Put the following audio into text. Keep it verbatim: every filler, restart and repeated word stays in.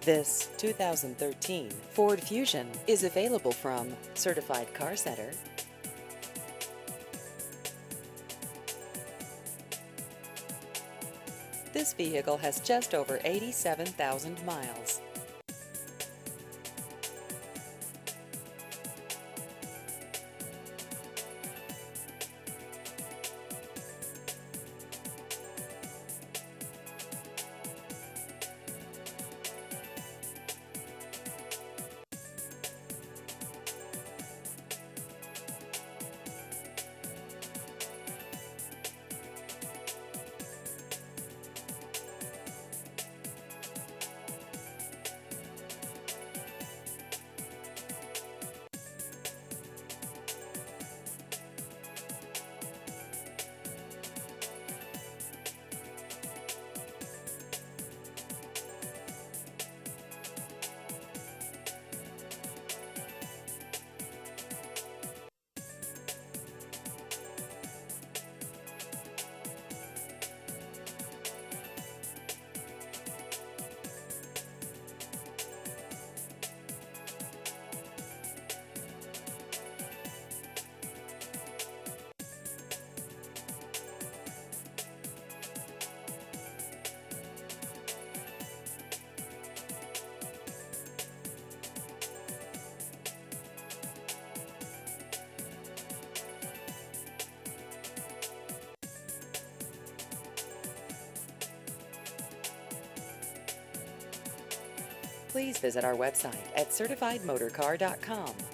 This two thousand thirteen Ford Fusion is available from Certified Car Center. This vehicle has just over eighty-seven thousand miles. Please visit our website at certified motor car dot com.